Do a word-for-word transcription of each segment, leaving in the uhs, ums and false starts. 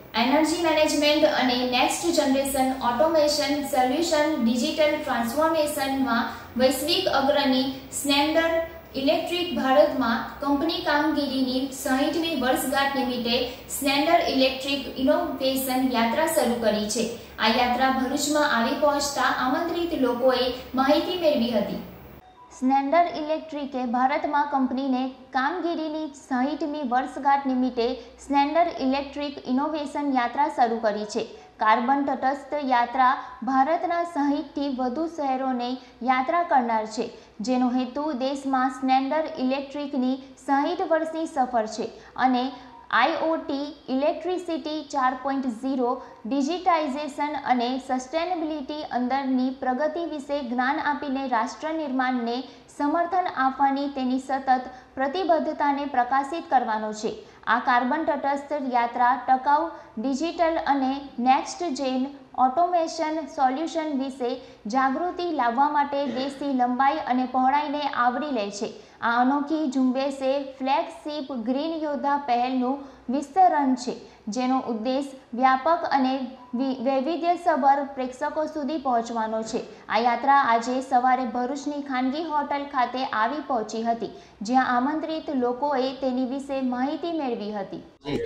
Energy management અને next generation automation solution digital ટ્રાન્સફોર્મેશનમાં વૈશ્વિક અગ્રણી સ્નેન્ડર ઇલેક્ટ્રિક ભારતમાં કંપની કામગીરીની સાહીઠમી વર્ષગાંઠ નિમિત્તે સ્નેન્ડર ઇલેક્ટ્રિક ઇનોવેશન યાત્રા શરૂ કરી છે। આ યાત્રા ભરૂચમાં આવી પહોંચતા આમંત્રિત લોકોએ માહિતી મેળવી હતી। સ્નેન્ડર ઇલેક્ટ્રિકે ભારતમાં કંપનીને કામગીરીની સાહીઠમી વર્ષગાંઠ નિમિત્તે સ્નેન્ડર ઇલેક્ટ્રિક ઇનોવેશન યાત્રા શરૂ કરી છે। કાર્બન તટસ્થ યાત્રા ભારતના સાહીઠથી વધુ શહેરોને યાત્રા કરનાર છે, જેનો હેતુ દેશમાં સ્નેન્ડર ઇલેક્ટ્રિકની સાહીઠ વર્ષની સફર છે અને આઈઓટી, ઇલેક્ટ્રિસિટી ચાર પોઈન્ટ ઝીરો, ડિજિટાઇઝેશન અને સસ્ટેનેબિલિટી અંદરની પ્રગતિ વિશે જ્ઞાન આપીને રાષ્ટ્ર નિર્માણને સમર્થન આપવાની તેની સતત પ્રતિબદ્ધતાને પ્રકાશિત કરવાનો છે। આ કાર્બન તટસ્થ યાત્રા ટકાઉ, ડિજિટલ અને નેક્સ્ટ જેન ઓટોમેશન સોલ્યુશન વિશે જાગૃતિ લાવવા માટે દેશની લંબાઈ અને પહોળાઈને આવરી લે છે। આ અનોખી ઝુંબેશે ફ્લેગશિપ ગ્રીન યોદ્ધા પહેલનું વિસ્તરણ છે, જેનો ઉદ્દેશ વ્યાપક અને વૈવિધ્યસભર પ્રેક્ષકો સુધી પહોંચવાનો છે। આ યાત્રા આજે સવારે ભરૂચની ખાનગી હોટલ ખાતે આવી પહોંચી હતી, જ્યાં આમંત્રિત લોકોએ તેની વિશે માહિતી મેળવી હતી।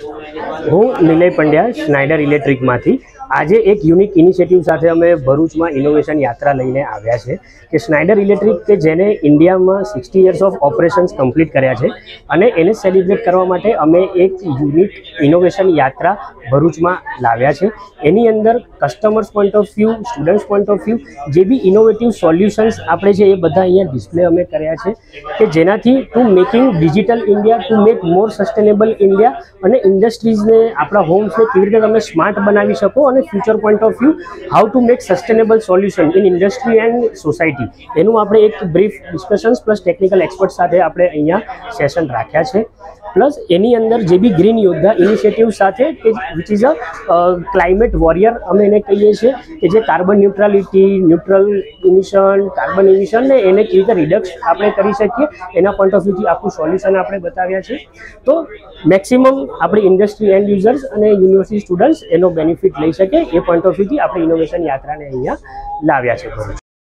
હું નિલય પંડ્યા, સ્નાઇડર ઇલેક્ટ્રિકમાંથી આજે એક યુનિક ઇનિશિયેટિવ સાથે અમે ભરૂચમાં ઇનોવેશન યાત્રા લઈને આવ્યા છે કે સ્નાઇડર ઇલેક્ટ્રિક કે જેને ઇન્ડિયામાં sixty years of operations complete કર્યા છે અને એને સેલિબ્રેટ કરવા માટે અમે એક યુનિક ઇનોવેશન યાત્રા ભરૂચમાં લાવ્યા છે। એની અંદર customers point of view, students point of view, જે બી ઇનોવેટિવ સોલ્યુશન્સ આપણે છે એ બધા અહીંયા ડિસ્પ્લે અમે કર્યા છે કે જેનાથી to making digital India, to make more sustainable India અને ઇન્ડસ્ટ્રીઝને, આપણા હોમ્સને કેવી રીતે તમે સ્માર્ટ બનાવી શકો અને future point of view how to make sustainable solution in industry and society, એનું આપણે એક brief discussions plus technical expert સાથે આપણે અહીંયા સેશન રાખ્યા છે। પ્લસ એની અંદર જે બી ગ્રીન યોદ્ધા ઇનિશિયેટિવ સાથે કે which is a climate warrior અમે એને કહીએ છીએ કે જે carbon neutrality, neutral emission, carbon emission ને એને કેવી રીતે રિડક્સ આપણે કરી શકીએ એના પોઈન્ટ ઓફ વ્યૂથી આખું સોલ્યુશન આપણે બતાવ્યા છે। તો મેક્સિમમ આપણી ઇન્ડસ્ટ્રી એન્ડ યુઝર્સ અને યુનિવર્સિટી સ્ટુડન્ટ્સ એનો બેનિફિટ લઈ શકે એ પોઈન્ટ ઓફ વ્યૂથી આપણે ઇનોવેશન યાત્રાને અહીંયા લાવ્યા છે।